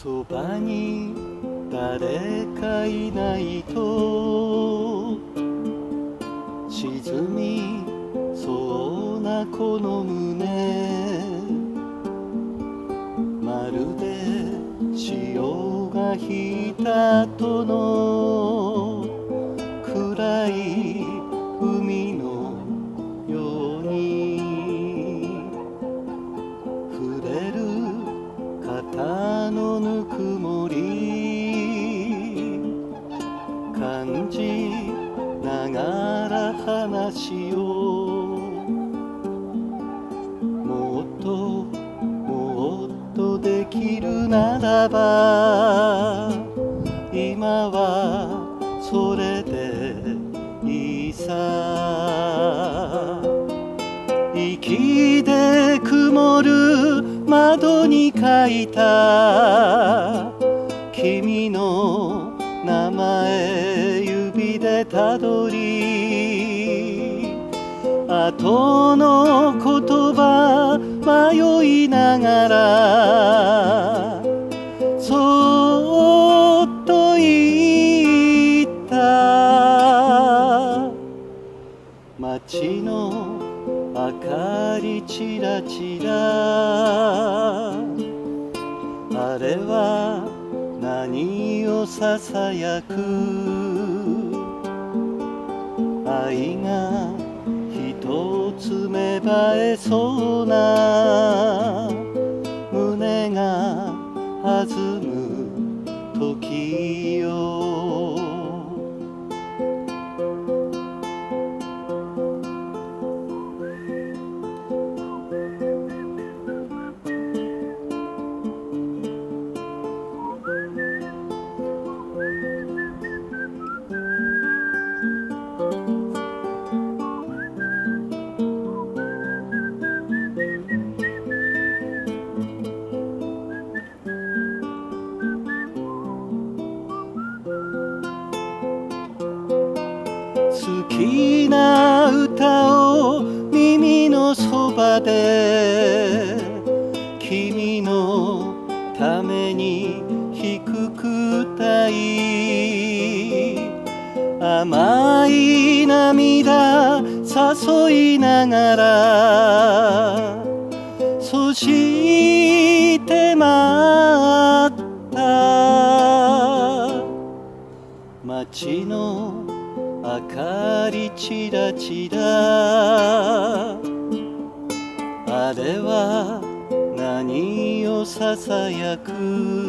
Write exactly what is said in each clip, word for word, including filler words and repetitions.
そばに誰かいないと沈みそうなこの胸、まるで潮が引いた後の暗い海のように、触れる肩のぬくもり感じながら話を、もっともっとできるならば今はそれでいいさ。息で曇る窓に書いた君の名前指でたどり、後の言葉迷いながらそっと言った。街の明かりちらちら、あれは何をささやく、愛が一つ芽生えそうな胸が弾む時よ。好きな歌を耳のそばで君のために低く歌い、甘い涙誘いながらそして待った。街の明かりちらちら、あれは何をささやく、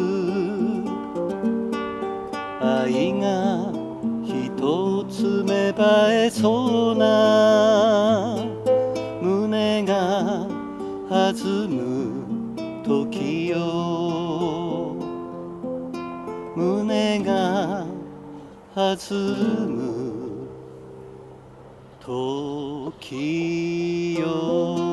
愛が一つ芽生えそうな胸が弾む時よ。胸が弾む時よ。